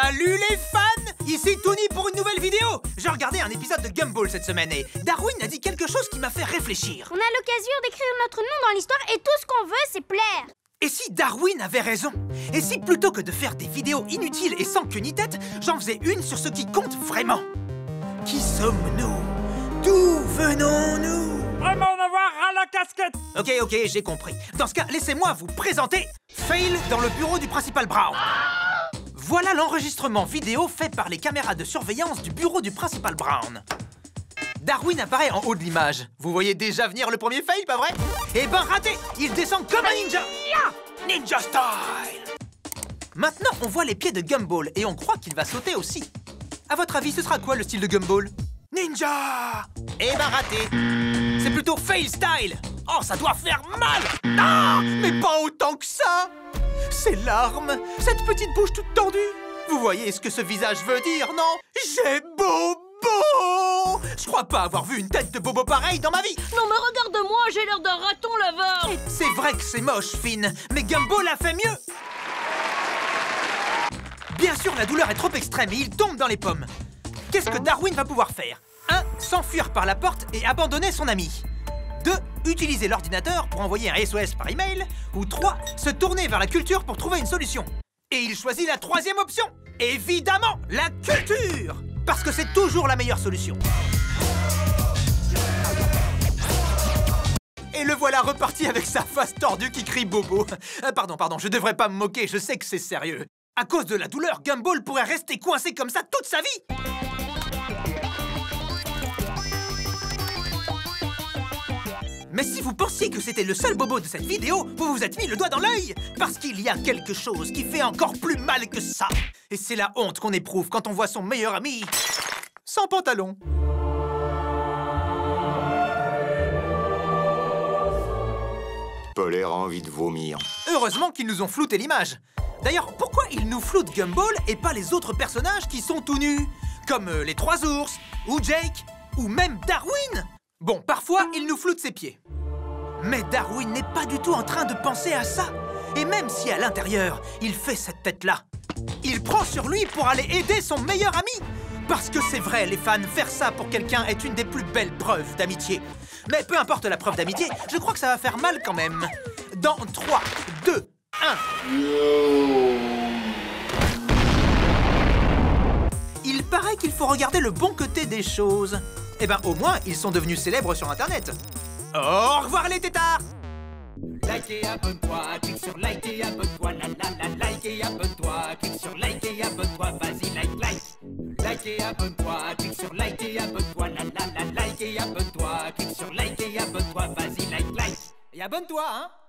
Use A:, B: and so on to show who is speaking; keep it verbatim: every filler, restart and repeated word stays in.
A: Salut les fans! Ici Tony pour une nouvelle vidéo. J'ai regardé un épisode de Gumball cette semaine et Darwin a dit quelque chose qui m'a fait réfléchir.
B: On a l'occasion d'écrire notre nom dans l'histoire et tout ce qu'on veut, c'est plaire.
A: Et si Darwin avait raison? Et si plutôt que de faire des vidéos inutiles et sans queue ni tête, j'en faisais une sur ce qui compte vraiment? Qui sommes-nous? D'où venons-nous?
C: Vraiment en avoir à la casquette!
A: Ok, ok, j'ai compris. Dans ce cas, laissez-moi vous présenter Fail dans le bureau du principal Brown. Voilà l'enregistrement vidéo fait par les caméras de surveillance du bureau du principal Brown. Darwin apparaît en haut de l'image. Vous voyez déjà venir le premier fail, pas vrai? Eh ben raté! Il descend comme un ninja! Ninja style! Maintenant, on voit les pieds de Gumball et on croit qu'il va sauter aussi. À votre avis, ce sera quoi le style de Gumball? Ninja! Eh ben raté! C'est plutôt fail style! Oh, ça doit faire mal! Ah! Mais pas autant que ça! Ces larmes, cette petite bouche toute tendue. Vous voyez ce que ce visage veut dire, non? J'ai bobo! Je crois pas avoir vu une tête de bobo pareille dans ma vie.
D: Non mais regarde-moi, j'ai l'air d'un raton laveur.
A: C'est vrai que c'est moche, Finn, mais Gumball a fait mieux. Bien sûr, la douleur est trop extrême et il tombe dans les pommes. Qu'est-ce que Darwin va pouvoir faire? un. S'enfuir par la porte et abandonner son ami. deux. Utiliser l'ordinateur pour envoyer un S O S par email. Ou trois. Se tourner vers la culture pour trouver une solution. Et il choisit la troisième option. Évidemment, la culture! Parce que c'est toujours la meilleure solution. Et le voilà reparti avec sa face tordue qui crie bobo. Euh, pardon, pardon, je devrais pas me moquer, je sais que c'est sérieux. À cause de la douleur, Gumball pourrait rester coincé comme ça toute sa vie. Mais si vous pensiez que c'était le seul bobo de cette vidéo, vous vous êtes mis le doigt dans l'œil. Parce qu'il y a quelque chose qui fait encore plus mal que ça. Et c'est la honte qu'on éprouve quand on voit son meilleur ami sans pantalon.
E: Polaire a envie de vomir.
A: Heureusement qu'ils nous ont flouté l'image. D'ailleurs, pourquoi ils nous floutent Gumball et pas les autres personnages qui sont tout nus? Comme euh, les trois ours, ou Jake, ou même Darwin. Bon, parfois, il nous floute ses pieds. Mais Darwin n'est pas du tout en train de penser à ça. Et même si à l'intérieur, il fait cette tête-là, il prend sur lui pour aller aider son meilleur ami. Parce que c'est vrai, les fans, faire ça pour quelqu'un est une des plus belles preuves d'amitié. Mais peu importe la preuve d'amitié, je crois que ça va faire mal quand même. Dans trois, deux, un... Il paraît qu'il faut regarder le bon côté des choses. Eh ben, au moins, ils sont devenus célèbres sur Internet. Au revoir les têtards!
F: Like et abonne-toi, clique sur like et abonne-toi, la la la, like et abonne-toi, clique sur like et abonne-toi, vas-y like like. Like et abonne-toi, clique sur like et abonne-toi, la la la, like et abonne-toi, clique sur like et abonne-toi, vas-y like like.
A: Et abonne-toi, hein!